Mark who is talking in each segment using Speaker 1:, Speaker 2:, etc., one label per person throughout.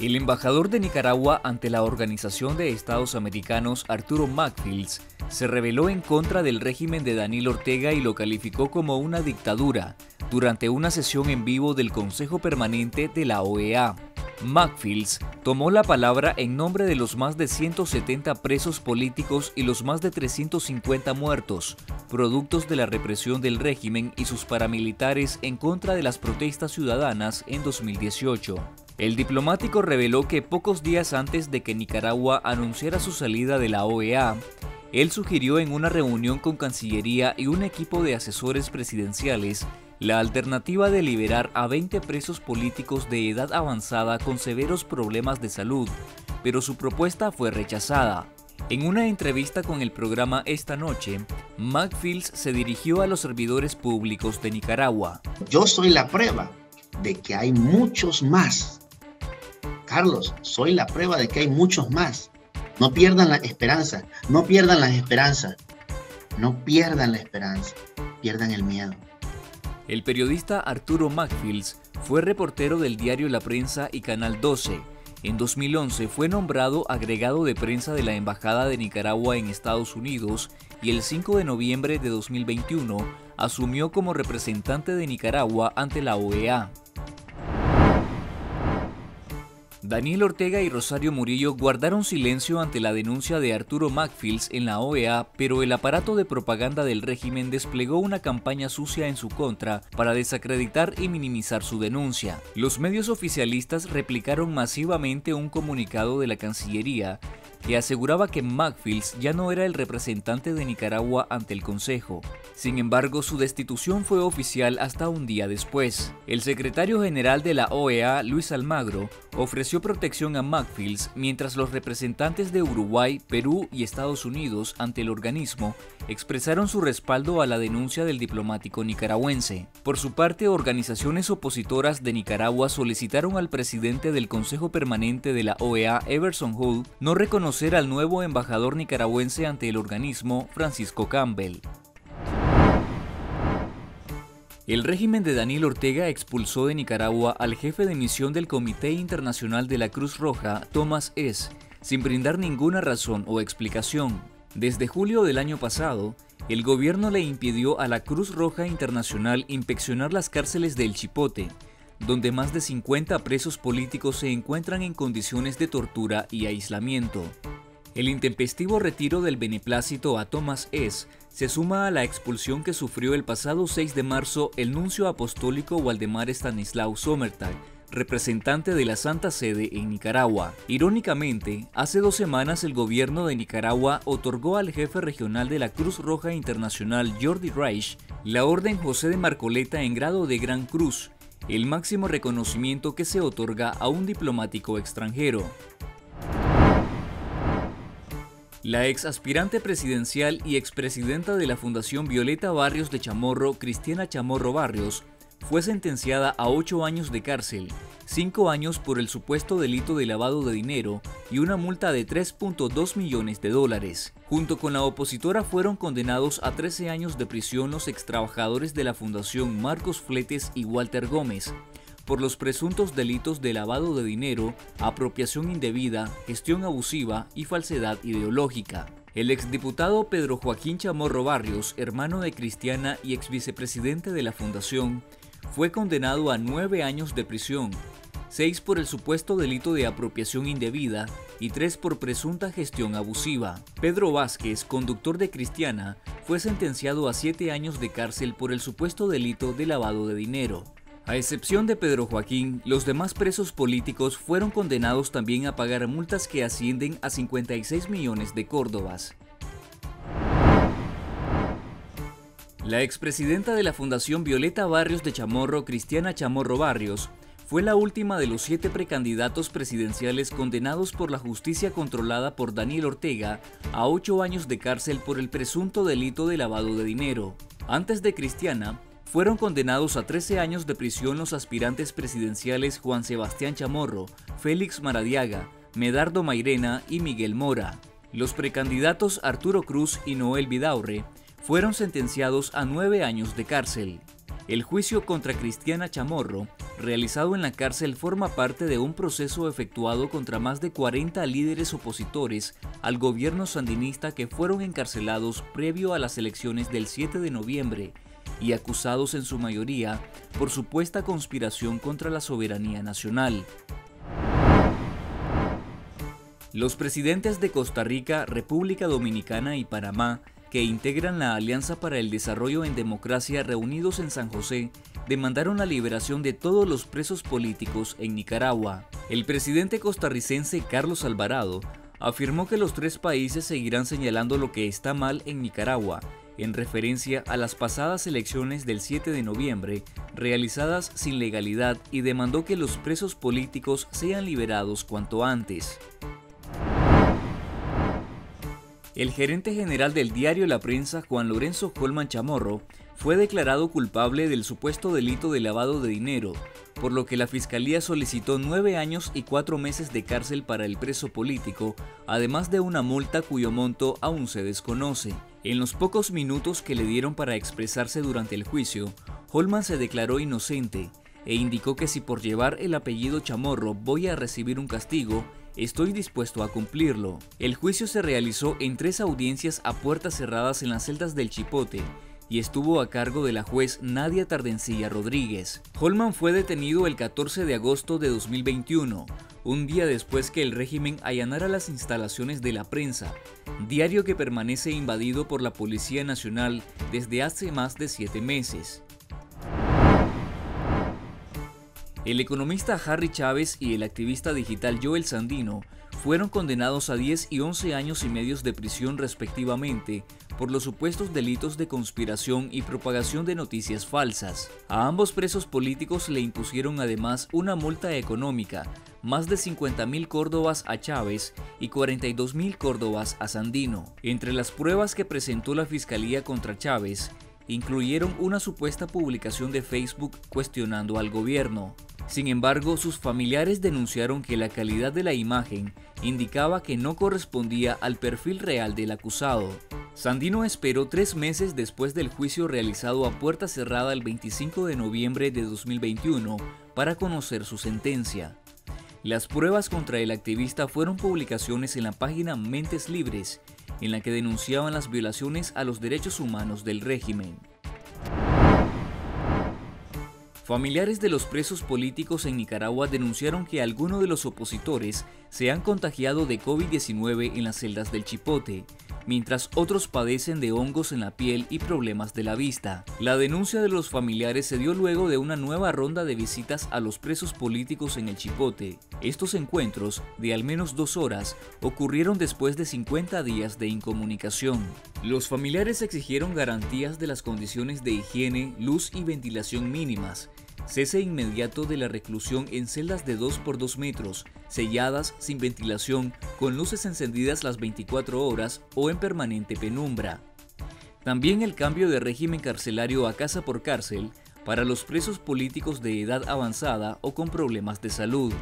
Speaker 1: El embajador de Nicaragua ante la Organización de Estados Americanos, Arturo McFields, se rebeló en contra del régimen de Daniel Ortega y lo calificó como una dictadura durante una sesión en vivo del Consejo Permanente de la OEA. McFields tomó la palabra en nombre de los más de 170 presos políticos y los más de 350 muertos, productos de la represión del régimen y sus paramilitares en contra de las protestas ciudadanas en 2018. El diplomático reveló que pocos días antes de que Nicaragua anunciara su salida de la OEA, él sugirió en una reunión con Cancillería y un equipo de asesores presidenciales la alternativa de liberar a 20 presos políticos de edad avanzada con severos problemas de salud, pero su propuesta fue rechazada. En una entrevista con el programa Esta Noche, McFields se dirigió a los servidores públicos de Nicaragua.
Speaker 2: Yo soy la prueba de que hay muchos más. Carlos, soy la prueba de que hay muchos más. No pierdan la esperanza, no pierdan la esperanza, no pierdan la esperanza, pierdan el miedo.
Speaker 1: El periodista Arturo McFields fue reportero del diario La Prensa y Canal 12. En 2011 fue nombrado agregado de prensa de la Embajada de Nicaragua en Estados Unidos y el 5 de noviembre de 2021 asumió como representante de Nicaragua ante la OEA. Daniel Ortega y Rosario Murillo guardaron silencio ante la denuncia de Arturo McFields en la OEA, pero el aparato de propaganda del régimen desplegó una campaña sucia en su contra para desacreditar y minimizar su denuncia. Los medios oficialistas replicaron masivamente un comunicado de la Cancillería que aseguraba que McFields ya no era el representante de Nicaragua ante el Consejo. Sin embargo, su destitución fue oficial hasta un día después. El secretario general de la OEA, Luis Almagro, ofreció protección a McFields, mientras los representantes de Uruguay, Perú y Estados Unidos ante el organismo expresaron su respaldo a la denuncia del diplomático nicaragüense. Por su parte, organizaciones opositoras de Nicaragua solicitaron al presidente del Consejo Permanente de la OEA, Everson Hull, no reconocer al nuevo embajador nicaragüense ante el organismo, Francisco Campbell. El régimen de Daniel Ortega expulsó de Nicaragua al jefe de misión del Comité Internacional de la Cruz Roja, Thomas S., sin brindar ninguna razón o explicación. Desde julio del año pasado, el gobierno le impidió a la Cruz Roja Internacional inspeccionar las cárceles de El Chipote, donde más de 50 presos políticos se encuentran en condiciones de tortura y aislamiento. El intempestivo retiro del beneplácito a Thomas S. se suma a la expulsión que sufrió el pasado 6 de marzo el nuncio apostólico Waldemar Stanislao Sommertag, representante de la Santa Sede en Nicaragua. Irónicamente, hace 2 semanas el gobierno de Nicaragua otorgó al jefe regional de la Cruz Roja Internacional, Jordi Reich, la Orden José de Marcoleta en grado de Gran Cruz, el máximo reconocimiento que se otorga a un diplomático extranjero. La ex aspirante presidencial y expresidenta de la Fundación Violeta Barrios de Chamorro, Cristiana Chamorro Barrios, fue sentenciada a 8 años de cárcel, 5 años por el supuesto delito de lavado de dinero y una multa de $3.2 millones. Junto con la opositora fueron condenados a 13 años de prisión los extrabajadores de la Fundación Marcos Fletes y Walter Gómez, por los presuntos delitos de lavado de dinero, apropiación indebida, gestión abusiva y falsedad ideológica. El exdiputado Pedro Joaquín Chamorro Barrios, hermano de Cristiana y exvicepresidente de la Fundación, fue condenado a 9 años de prisión, 6 por el supuesto delito de apropiación indebida y 3 por presunta gestión abusiva. Pedro Vázquez, conductor de Cristiana, fue sentenciado a 7 años de cárcel por el supuesto delito de lavado de dinero. A excepción de Pedro Joaquín, los demás presos políticos fueron condenados también a pagar multas que ascienden a 56 millones de córdobas. La expresidenta de la Fundación Violeta Barrios de Chamorro, Cristiana Chamorro Barrios, fue la última de los 7 precandidatos presidenciales condenados por la justicia controlada por Daniel Ortega a 8 años de cárcel por el presunto delito de lavado de dinero. Antes de Cristiana, fueron condenados a 13 años de prisión los aspirantes presidenciales Juan Sebastián Chamorro, Félix Maradiaga, Medardo Mairena y Miguel Mora. Los precandidatos Arturo Cruz y Noel Vidaurre fueron sentenciados a 9 años de cárcel. El juicio contra Cristiana Chamorro realizado en la cárcel forma parte de un proceso efectuado contra más de 40 líderes opositores al gobierno sandinista que fueron encarcelados previo a las elecciones del 7 de noviembre y acusados en su mayoría por supuesta conspiración contra la soberanía nacional. Los presidentes de Costa Rica, República Dominicana y Panamá, que integran la Alianza para el Desarrollo en Democracia reunidos en San José, demandaron la liberación de todos los presos políticos en Nicaragua. El presidente costarricense Carlos Alvarado afirmó que los tres países seguirán señalando lo que está mal en Nicaragua, en referencia a las pasadas elecciones del 7 de noviembre, realizadas sin legalidad, y demandó que los presos políticos sean liberados cuanto antes. El gerente general del diario La Prensa, Juan Lorenzo Holman Chamorro, fue declarado culpable del supuesto delito de lavado de dinero, por lo que la Fiscalía solicitó 9 años y 4 meses de cárcel para el preso político, además de una multa cuyo monto aún se desconoce. En los pocos minutos que le dieron para expresarse durante el juicio, Holman se declaró inocente e indicó que si por llevar el apellido Chamorro voy a recibir un castigo, estoy dispuesto a cumplirlo. El juicio se realizó en 3 audiencias a puertas cerradas en las celdas del Chipote y estuvo a cargo de la juez Nadia Tardencilla Rodríguez. Holman fue detenido el 14 de agosto de 2021, un día después que el régimen allanara las instalaciones de La Prensa, diario que permanece invadido por la Policía Nacional desde hace más de 7 meses. El economista Harry Chávez y el activista digital Joel Sandino fueron condenados a 10 y 11 años y medio de prisión respectivamente por los supuestos delitos de conspiración y propagación de noticias falsas. A ambos presos políticos le impusieron además una multa económica, más de 50.000 córdobas a Chávez y 42.000 córdobas a Sandino. Entre las pruebas que presentó la Fiscalía contra Chávez, incluyeron una supuesta publicación de Facebook cuestionando al gobierno. Sin embargo, sus familiares denunciaron que la calidad de la imagen indicaba que no correspondía al perfil real del acusado. Sandino esperó 3 meses después del juicio realizado a puerta cerrada el 25 de noviembre de 2021 para conocer su sentencia. Las pruebas contra el activista fueron publicaciones en la página Mentes Libres, en la que denunciaban las violaciones a los derechos humanos del régimen. Familiares de los presos políticos en Nicaragua denunciaron que algunos de los opositores se han contagiado de COVID-19 en las celdas del Chipote, mientras otros padecen de hongos en la piel y problemas de la vista. La denuncia de los familiares se dio luego de una nueva ronda de visitas a los presos políticos en el Chipote. Estos encuentros, de al menos 2 horas, ocurrieron después de 50 días de incomunicación. Los familiares exigieron garantías de las condiciones de higiene, luz y ventilación mínimas, cese inmediato de la reclusión en celdas de 2 por 2 metros, selladas, sin ventilación, con luces encendidas las 24 horas o en permanente penumbra. También el cambio de régimen carcelario a casa por cárcel para los presos políticos de edad avanzada o con problemas de salud.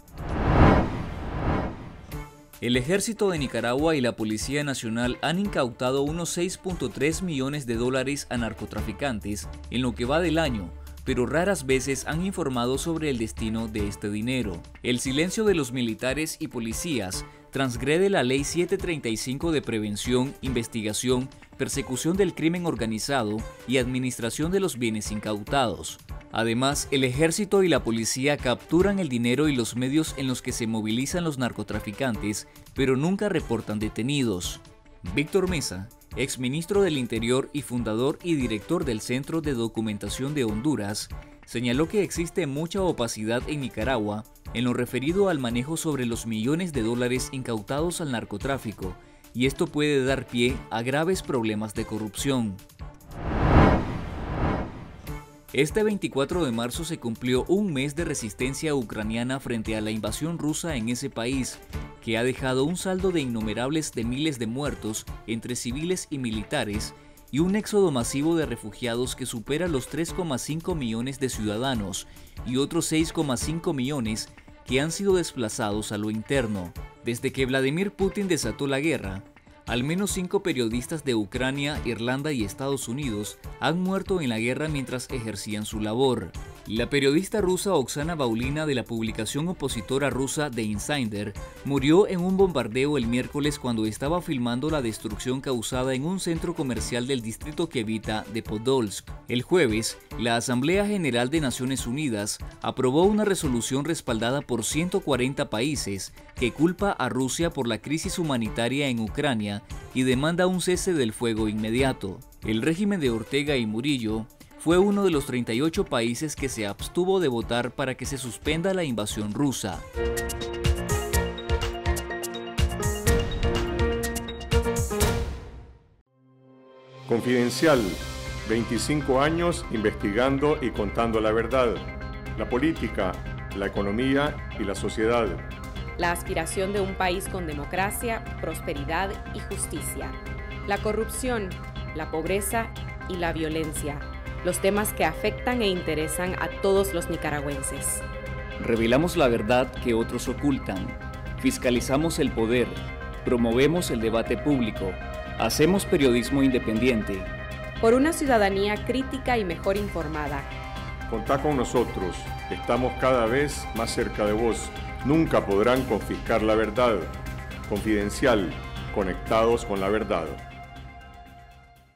Speaker 1: El Ejército de Nicaragua y la Policía Nacional han incautado unos 6.3 millones de dólares a narcotraficantes en lo que va del año, pero raras veces han informado sobre el destino de este dinero. El silencio de los militares y policías transgrede la Ley 735 de Prevención, Investigación, Persecución del Crimen Organizado y Administración de los Bienes Incautados. Además, el ejército y la policía capturan el dinero y los medios en los que se movilizan los narcotraficantes, pero nunca reportan detenidos. Víctor Mesa, exministro del Interior y fundador y director del Centro de Documentación de Honduras, señaló que existe mucha opacidad en Nicaragua en lo referido al manejo sobre los millones de dólares incautados al narcotráfico, y esto puede dar pie a graves problemas de corrupción. Este 24 de marzo se cumplió un mes de resistencia ucraniana frente a la invasión rusa en ese país, que ha dejado un saldo de innumerables de miles de muertos entre civiles y militares y un éxodo masivo de refugiados que supera los 3,5 millones de ciudadanos y otros 6,5 millones que han sido desplazados a lo interno. Desde que Vladimir Putin desató la guerra, al menos 5 periodistas de Ucrania, Irlanda y Estados Unidos han muerto en la guerra mientras ejercían su labor. La periodista rusa Oksana Baulina de la publicación opositora rusa The Insider murió en un bombardeo el miércoles cuando estaba filmando la destrucción causada en un centro comercial del distrito Kevita de Podolsk. El jueves, la Asamblea General de Naciones Unidas aprobó una resolución respaldada por 140 países que culpa a Rusia por la crisis humanitaria en Ucrania y demanda un cese del fuego inmediato. El régimen de Ortega y Murillo fue uno de los 38 países que se abstuvo de votar para que se suspenda la invasión rusa.
Speaker 3: Confidencial, 25 años investigando y contando la verdad, la política, la economía y la sociedad.
Speaker 4: La aspiración de un país con democracia, prosperidad y justicia. La corrupción, la pobreza y la violencia. Los temas que afectan e interesan a todos los nicaragüenses.
Speaker 1: Revelamos la verdad que otros ocultan. Fiscalizamos el poder. Promovemos el debate público. Hacemos periodismo independiente.
Speaker 4: Por una ciudadanía crítica y mejor informada.
Speaker 3: Contá con nosotros. Estamos cada vez más cerca de vos. Nunca podrán confiscar la verdad. Confidencial. Conectados con la verdad.